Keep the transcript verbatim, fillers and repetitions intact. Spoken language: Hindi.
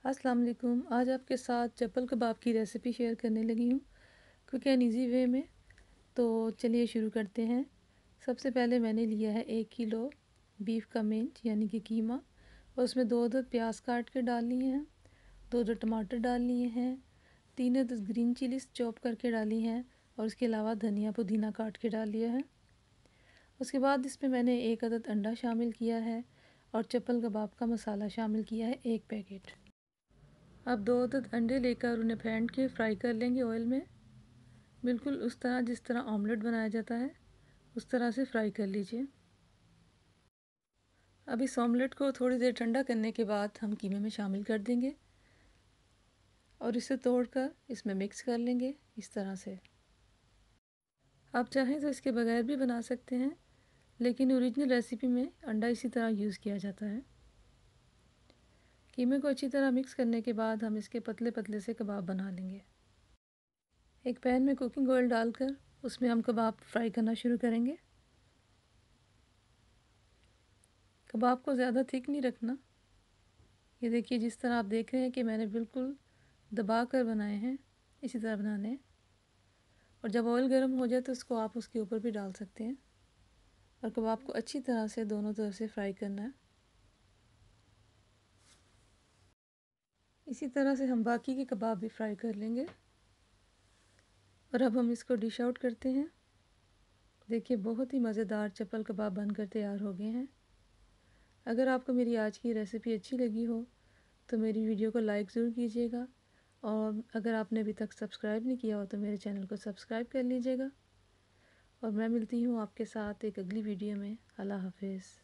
अस्सलाम वालेकुम। आज आपके साथ चप्पल कबाब की रेसिपी शेयर करने लगी हूँ क्विक एंड ईज़ी वे में। तो चलिए शुरू करते हैं। सबसे पहले मैंने लिया है एक किलो बीफ का मिंच यानी कि कीमा, और उसमें दो दो प्याज काट के डाल लिए हैं, दो दो टमाटर डाल लिए हैं, तीन दस ग्रीन चिलीज चॉप करके डाली हैं, और उसके अलावा धनिया पुदीना काट के डाल लिया है। उसके बाद इसमें मैंने एक अदद अंडा शामिल किया है और चप्पल कबाब का मसाला शामिल किया है एक पैकेट। अब दो अदद अंडे लेकर उन्हें फेंट के फ्राई कर लेंगे ऑयल में, बिल्कुल उस तरह जिस तरह ऑमलेट बनाया जाता है उस तरह से फ्राई कर लीजिए। अब इस ऑमलेट को थोड़ी देर ठंडा करने के बाद हम कीमे में शामिल कर देंगे और इसे तोड़कर इसमें मिक्स कर लेंगे इस तरह से। आप चाहें तो इसके बगैर भी बना सकते हैं, लेकिन ओरिजिनल रेसिपी में अंडा इसी तरह यूज़ किया जाता है। कीमे को अच्छी तरह मिक्स करने के बाद हम इसके पतले पतले से कबाब बना लेंगे। एक पैन में कुकिंग ऑयल डालकर उसमें हम कबाब फ्राई करना शुरू करेंगे। कबाब को ज़्यादा थिक नहीं रखना। ये देखिए, जिस तरह आप देख रहे हैं कि मैंने बिल्कुल दबा कर बनाए हैं, इसी तरह बनाने हैं। और जब ऑयल गर्म हो जाए तो इसको आप उसके ऊपर भी डाल सकते हैं और कबाब को अच्छी तरह से दोनों तरफ से फ्राई करना है। इसी तरह से हम बाकी के कबाब भी फ्राई कर लेंगे। और अब हम इसको डिश आउट करते हैं। देखिए, बहुत ही मज़ेदार चप्पल कबाब बनकर तैयार हो गए हैं। अगर आपको मेरी आज की रेसिपी अच्छी लगी हो तो मेरी वीडियो को लाइक ज़रूर कीजिएगा, और अगर आपने अभी तक सब्सक्राइब नहीं किया हो तो मेरे चैनल को सब्सक्राइब कर लीजिएगा। और मैं मिलती हूँ आपके साथ एक अगली वीडियो में। अल्लाह हाफिज़।